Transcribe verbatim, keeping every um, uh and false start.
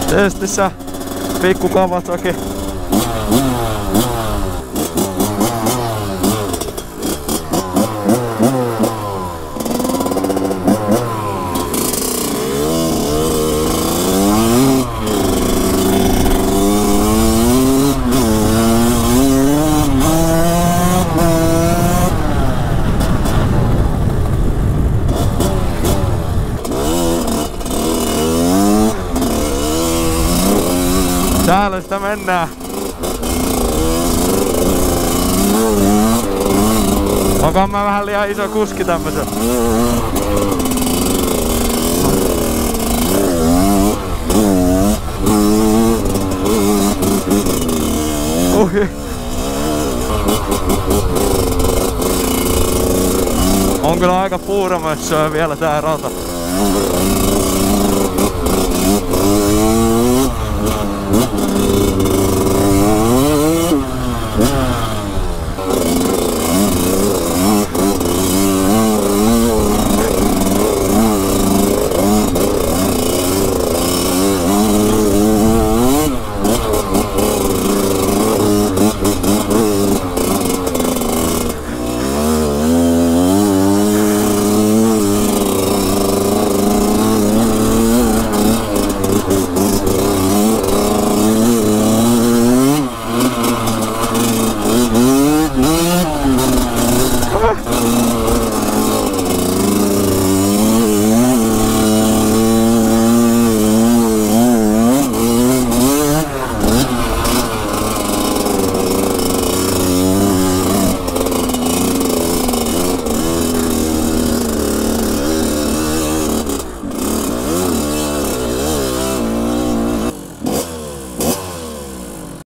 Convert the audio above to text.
Testissä pikku Kawasaki. Täällä sitä mennään. Onkohan mä vähän liian iso kuski tämmösen? Ohi. On kyllä aika puuramössöä vielä tää rata.